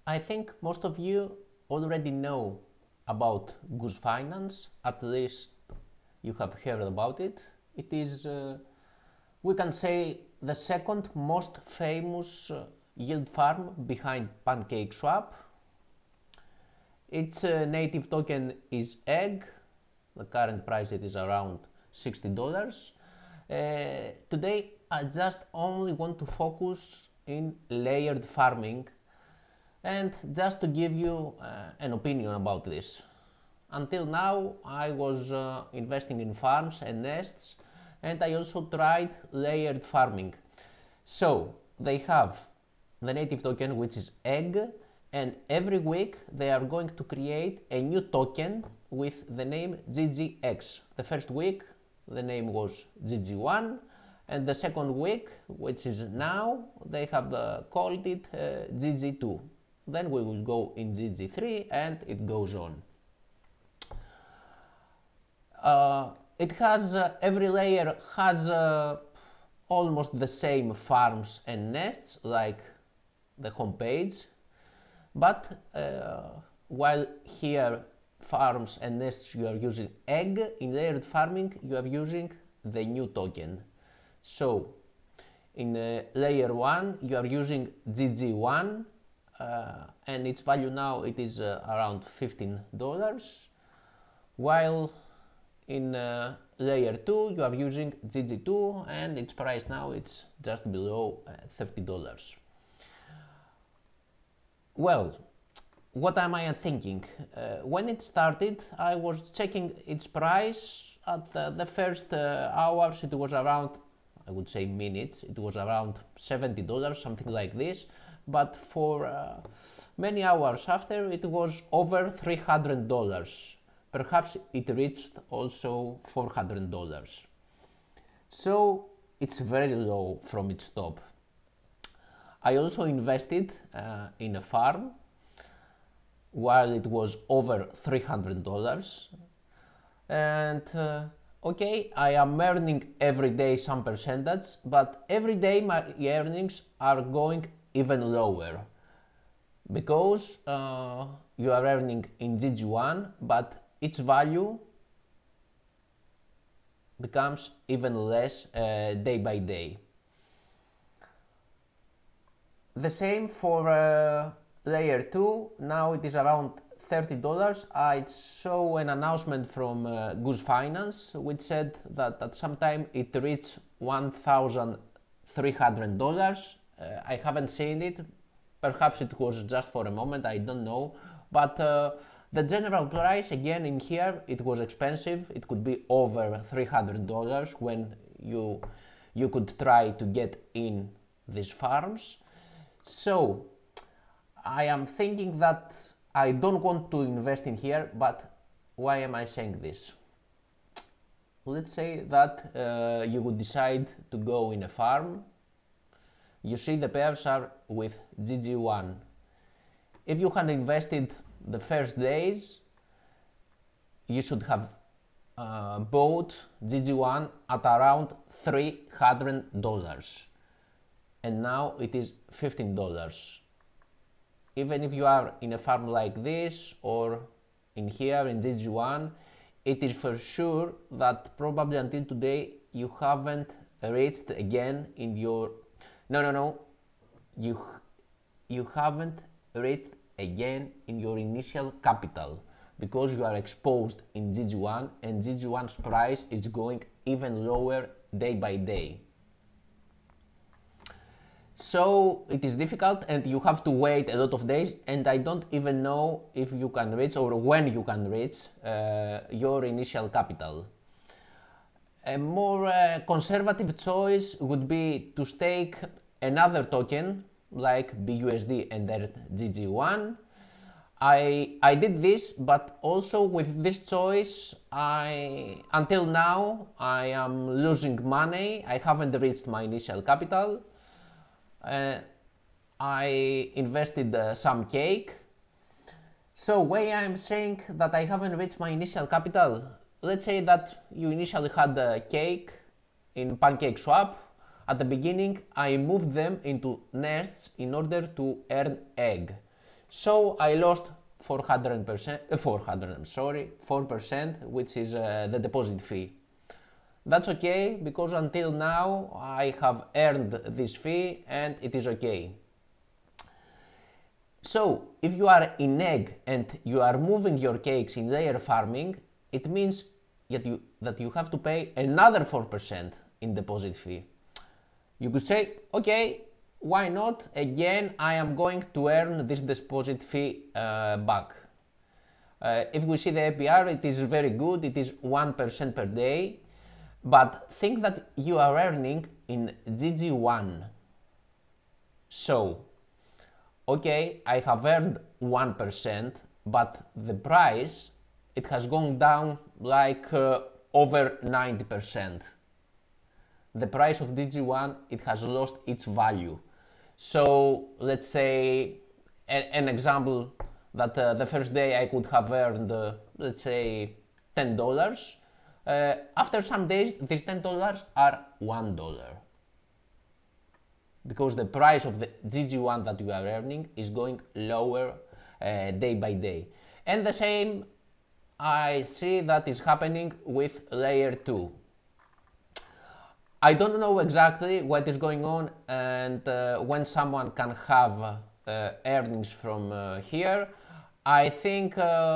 I think most of you already know about Goose Finance, at least you have heard about it. It is, we can say, the second most famous yield farm behind PancakeSwap. Its native token is EGG. The current price it is around $60. Today I just only want to focus in layered farming and just to give you an opinion about this. Until now I was investing in farms and nests, and I also tried layered farming. So they have the native token, which is EGG, and every week they are going to create a new token with the name GGX. The first week the name was GG1, and the second week, which is now, they have called it GG2. Then we will go in GG3 and it goes on. It has, every layer has almost the same farms and nests like the homepage, but while here farms and nests you are using EGG, in layered farming you are using the new token. So in layer 1 you are using GG1, and its value now it is around $15, while in layer 2 you are using GG2 and its price now it's just below $30. Well, what am I thinking? When it started I was checking its price at the first hours. It was around, I would say minutes, it was around $70, something like this, but for many hours after it was over $300. Perhaps it reached also $400. So it's very low from its top. I also invested in a farm while it was over $300, and okay, I am earning every day some percentage, but every day my earnings are going even lower because you are earning in GG1, but its value becomes even less day by day. The same for layer 2, now it is around $30. I saw an announcement from Goose Finance which said that at some time it reached $1,300. I haven't seen it, perhaps it was just for a moment, I don't know, but the general price again in here it was expensive. It could be over $300 when you could try to get in these farms. So I am thinking that I don't want to invest in here, but why am I saying this? Let's say that you would decide to go in a farm. You see the pairs are with GG1. If you had invested the first days, you should have bought GG1 at around $300, and now it is $15. Even if you are in a farm like this or in here in GG1, it is for sure that probably until today you haven't reached again in your you haven't reached again in your initial capital, because you are exposed in GG1 and GG1's price is going even lower day by day. So it is difficult and you have to wait a lot of days, and I don't even know if you can reach or when you can reach your initial capital. A more conservative choice would be to stake another token like BUSD and GG1. I did this, but also with this choice until now I am losing money. I haven't reached my initial capital. I invested some cake. So why I'm saying that I haven't reached my initial capital? Let's say that you initially had a cake in PancakeSwap. At the beginning I moved them into nests in order to earn egg. So I lost 4%, which is the deposit fee. That's okay, because until now I have earned this fee and it is okay. So if you are in egg and you are moving your cakes in layer farming, it means that you have to pay another 4% in deposit fee. You could say, okay, why not? Again, I am going to earn this deposit fee back. If we see the APR, it is very good, it is 1% per day, but think that you are earning in GG1. So, okay, I have earned 1%, but the price, it has gone down like over 90%. The price of DG1, it has lost its value. So let's say an example that the first day I could have earned, let's say $10. After some days, these $10 are $1. Because the price of the GG1 that you are earning is going lower day by day. And the same I see that is happening with layer 2. I don't know exactly what is going on and when someone can have earnings from here. I think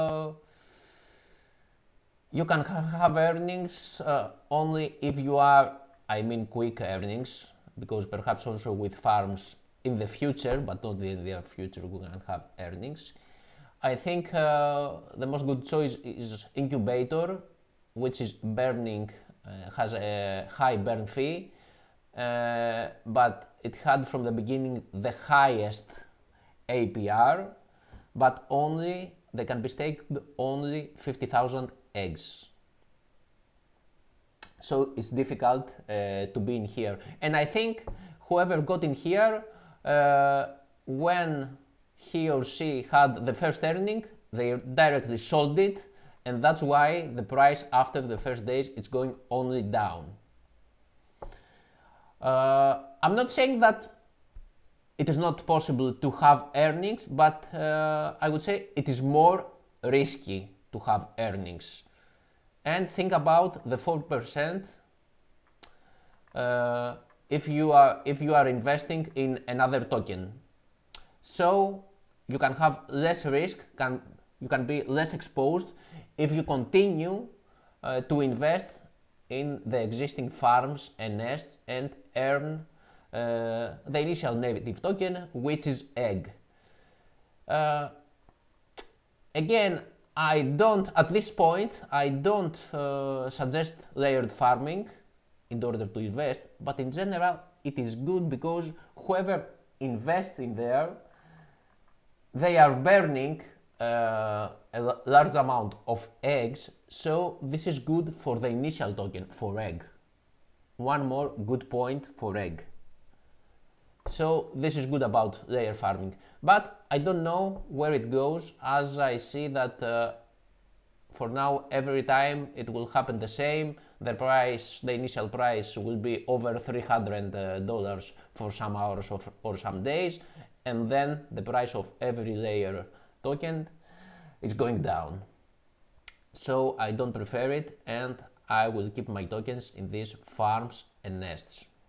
you can have earnings only if you are, I mean quick earnings, because perhaps also with farms in the future, but not in the future, we can have earnings. I think the most good choice is incubator, which is burning, has a high burn fee, but it had from the beginning the highest APR, but only they can be staked only 50,000 eggs. So it's difficult to be in here. And I think whoever got in here, when he or she had the first earning, they directly sold it, and that's why the price after the first days it's going only down. I'm not saying that it is not possible to have earnings, but I would say it is more risky to have earnings. And think about the 4% if you are investing in another token. So you can have less risk, you can be less exposed if you continue to invest in the existing farms and nests and earn the initial native token, which is egg. Again, at this point, I don't suggest layered farming in order to invest, but in general, it is good because whoever invests in there, they are burning a large amount of eggs, so this is good for the initial token, for egg. One more good point for egg. So this is good about layer farming, but I don't know where it goes, as I see that for now every time it will happen the same. The initial price will be over $300 for some hours or some days, and then the price of every layer token is going down. So I don't prefer it, and I will keep my tokens in these farms and nests.